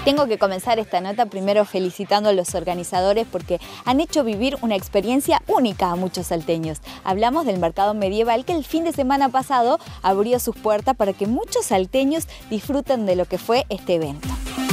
Tengo que comenzar esta nota primero felicitando a los organizadores porque han hecho vivir una experiencia única a muchos salteños. Hablamos del mercado medieval que el fin de semana pasado abrió sus puertas para que muchos salteños disfruten de lo que fue este evento.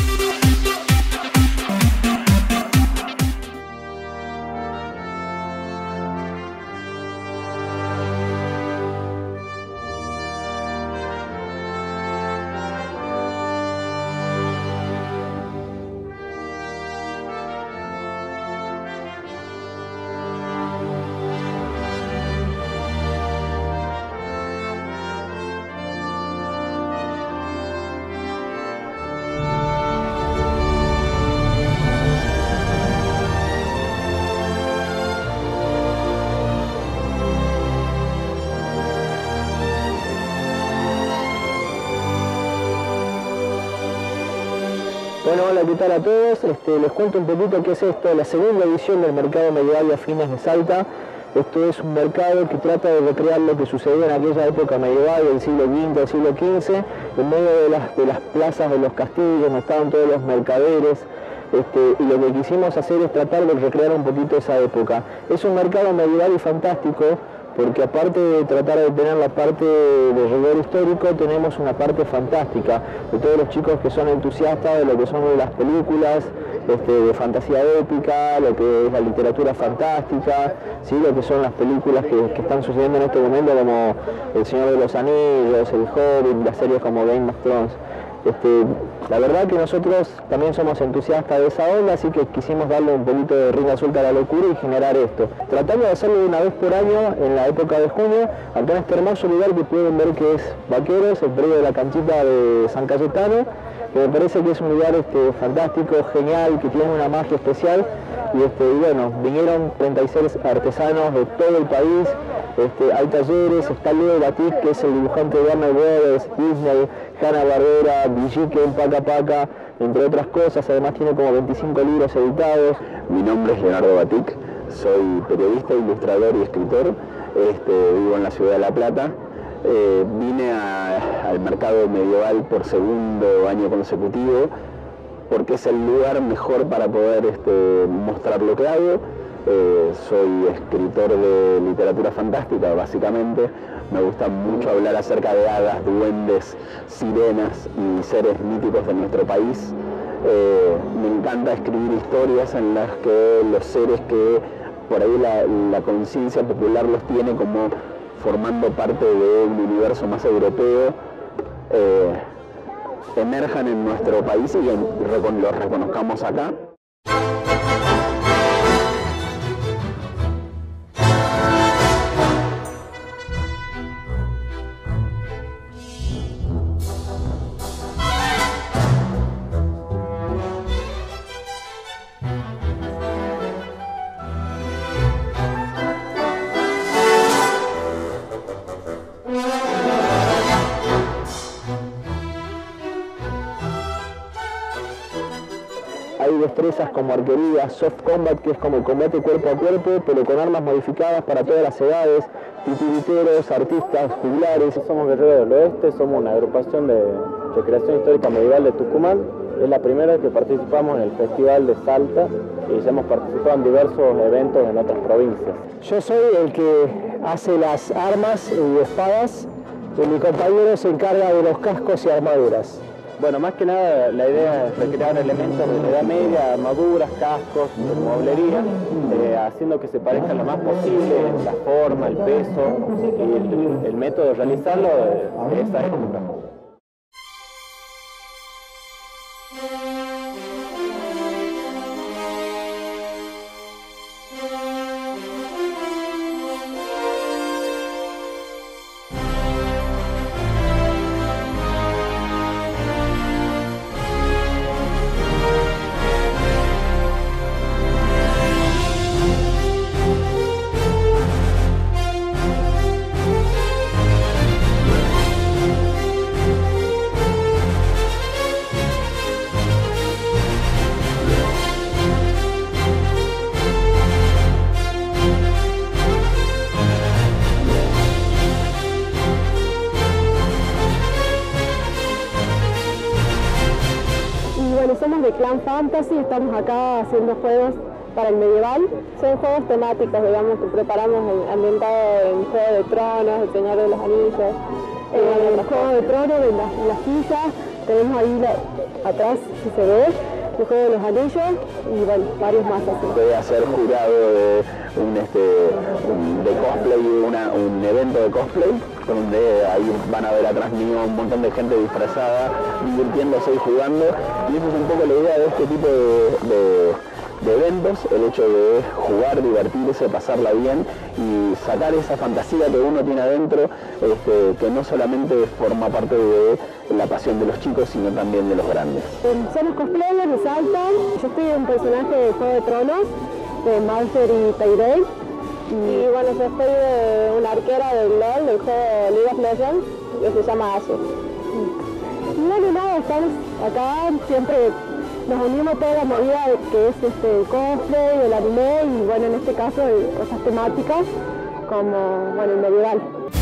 Bueno, hola, ¿qué tal a todos? Les cuento un poquito qué es esto, la segunda edición del Mercado Medieval y Afines de Salta. Esto es un mercado que trata de recrear lo que sucedió en aquella época medieval, del siglo V, del siglo XV, en medio de las plazas de los castillos, donde estaban todos los mercaderes. Y lo que quisimos hacer es tratar de recrear un poquito esa época. Es un mercado medieval y fantástico, porque aparte de tratar de tener la parte de rigor histórico, tenemos una parte fantástica de todos los chicos que son entusiastas de lo que son las películas de fantasía épica, lo que es la literatura fantástica, ¿sí? Lo que son las películas que están sucediendo en este momento, como El Señor de los Anillos, El Hobbit, las series como Game of Thrones. La verdad que nosotros también somos entusiastas de esa onda, así que quisimos darle un poquito de rienda suelta a la locura y generar esto. Tratando de hacerlo una vez por año en la época de junio, acá en este hermoso lugar que pueden ver que es Vaqueros, el predio de la canchita de San Cayetano, que me parece que es un lugar fantástico, genial, que tiene una magia especial. Y bueno, vinieron 36 artesanos de todo el país, hay talleres, está Leo Batik, que es el dibujante de Warner Brothers, Disney, Hanna-Barbera, Villique, Paca Paca, entre otras cosas. Además tiene como 25 libros editados. Mi nombre es Leonardo Batik, soy periodista, ilustrador y escritor, vivo en la ciudad de La Plata. Vine al mercado medieval por segundo año consecutivo porque es el lugar mejor para poder mostrar lo que hago. Soy escritor de literatura fantástica, básicamente. Me gusta mucho hablar acerca de hadas, duendes, sirenas y seres míticos de nuestro país. Me encanta escribir historias en las que los seres que por ahí la conciencia popular los tiene como formando parte de un universo más europeo, emerjan en nuestro país y los reconozcamos acá. Hay destrezas como arquería, soft combat, que es como el combate cuerpo a cuerpo, pero con armas modificadas para todas las edades, titiriteros, artistas, juglares. Somos Guerreros del Oeste, somos una agrupación de recreación histórica medieval de Tucumán. Es la primera vez que participamos en el Festival de Salta y ya hemos participado en diversos eventos en otras provincias. Yo soy el que hace las armas y espadas y mi compañero se encarga de los cascos y armaduras. Bueno, más que nada la idea es recrear elementos de la Edad Media, armaduras, cascos, mueblería, haciendo que se parezcan lo más posible la forma, el peso y el método de realizarlo de esa época. de Clan Fantasy, estamos acá haciendo juegos para el medieval. Son juegos temáticos, digamos, que preparamos ambientados en Juego de Tronos, El Señor de los Anillos. El Juego de Tronos en las sillas, tenemos ahí atrás, si se ve, el Juego de los Anillos y bueno, varios más así. Voy a ser jurado de de cosplay, un evento de cosplay, donde ahí van a ver atrás mío un montón de gente disfrazada, divirtiéndose y jugando, y esa es un poco la idea de este tipo de eventos, el hecho de jugar, divertirse, pasarla bien y sacar esa fantasía que uno tiene adentro, que no solamente forma parte de la pasión de los chicos, sino también de los grandes. Somos cosplayers de Salta, yo estoy un personaje de Juego de Tronos, de Marjorie y Tyrell, y bueno, yo estoy de una arquera del LOL, del juego League of Legends, que se llama Ashe. Y bueno, nada, estamos acá, siempre nos unimos a toda la movida que es cosplay, el anime y bueno, en este caso cosas temáticas como bueno, el medieval.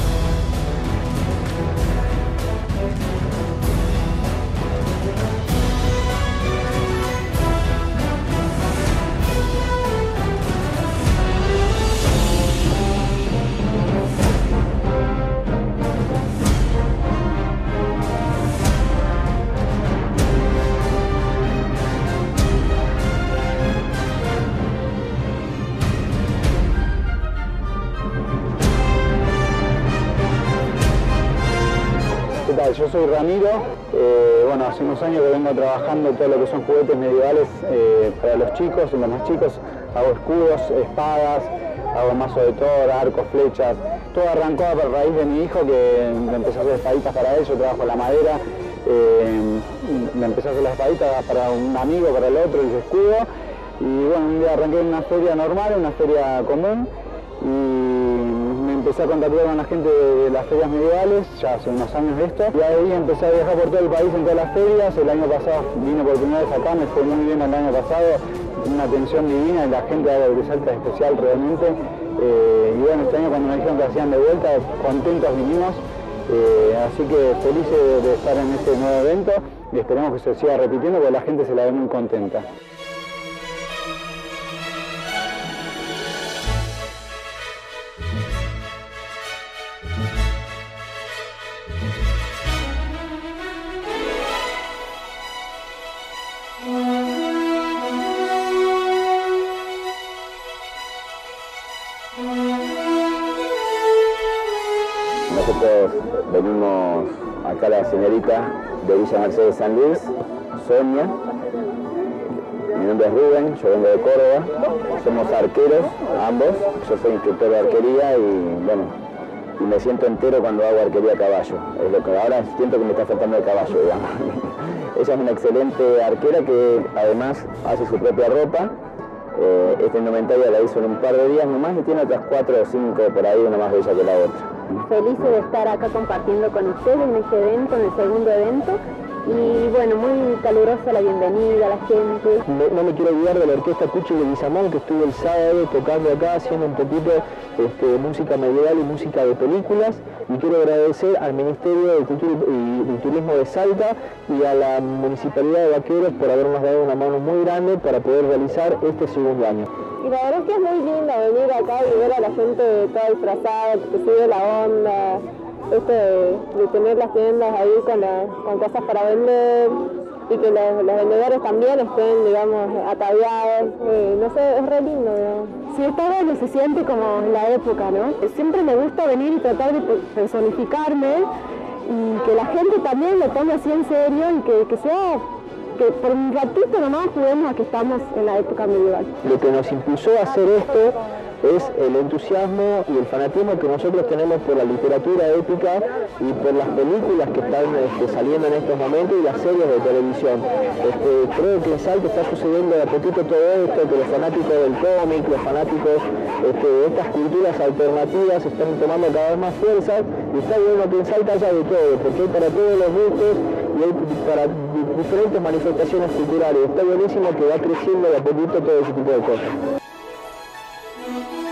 Yo soy Ramiro, bueno, hace unos años que vengo trabajando todo lo que son juguetes medievales para los chicos y los más chicos. Hago escudos, espadas, hago mazo de Thor, arcos, flechas. Todo arrancó a raíz de mi hijo que me empezó a hacer espaditas para él, yo trabajo la madera. Me empezó a hacer las espaditas para un amigo, para el otro, el escudo. Y bueno, un día arranqué en una feria normal, una feria común. Y me empecé a contactar con la gente de las ferias medievales, ya hace unos años de esto, y ahí empecé a viajar por todo el país en todas las ferias. El año pasado vine por primera vez acá, me fue muy bien el año pasado, una atención divina y la gente de Salta es especial realmente. Y bueno, este año cuando me dijeron que hacían de vuelta, contentos vinimos, así que felices de estar en este nuevo evento y esperemos que se siga repitiendo porque la gente se la ve muy contenta. Nosotros venimos acá, la señorita de Villa Mercedes San Luis, Sonia. Mi nombre es Rubén, yo vengo de Córdoba. Somos arqueros, ambos. Yo soy instructor de arquería y bueno, y me siento entero cuando hago arquería a caballo. Es lo que ahora siento que me está faltando el caballo, digamos. Ella es una excelente arquera que además hace su propia ropa. Esta indumentaria la hizo en un par de días nomás y tiene otras 4 o 5 por ahí, una más bella que la otra. Feliz de estar acá compartiendo con ustedes en este evento, en el segundo evento. Y bueno, muy calurosa la bienvenida a la gente. No me quiero olvidar de la orquesta Cuchi de Guizamón, que estuvo el sábado tocando acá, haciendo un poquito de música medieval y música de películas. Y quiero agradecer al Ministerio de Cultura y Turismo de Salta y a la Municipalidad de Vaqueros por habernos dado una mano muy grande para poder realizar este segundo año. Y la verdad es que es muy lindo venir acá y ver a la gente toda disfrazada, que sigue la onda. De tener las tiendas ahí con cosas para vender y que los vendedores también estén, digamos, ataviados, no sé, es re lindo, digamos. Sí, está bueno, se siente como en la época, ¿no? Siempre me gusta venir y tratar de personificarme y que la gente también lo tome así en serio y que sea, que por un ratito nomás juguemos a que estamos en la época medieval. Lo que nos impulsó a hacer esto es el entusiasmo y el fanatismo que nosotros tenemos por la literatura épica y por las películas que están saliendo en estos momentos y las series de televisión. Creo que en Salta está sucediendo de a poquito todo esto, que los fanáticos del cómic, los fanáticos de estas culturas alternativas están tomando cada vez más fuerza y está bueno que en Salta haya de todo, porque hay para todos los gustos y hay para diferentes manifestaciones culturales. Está buenísimo que va creciendo de a poquito todo ese tipo de cosas.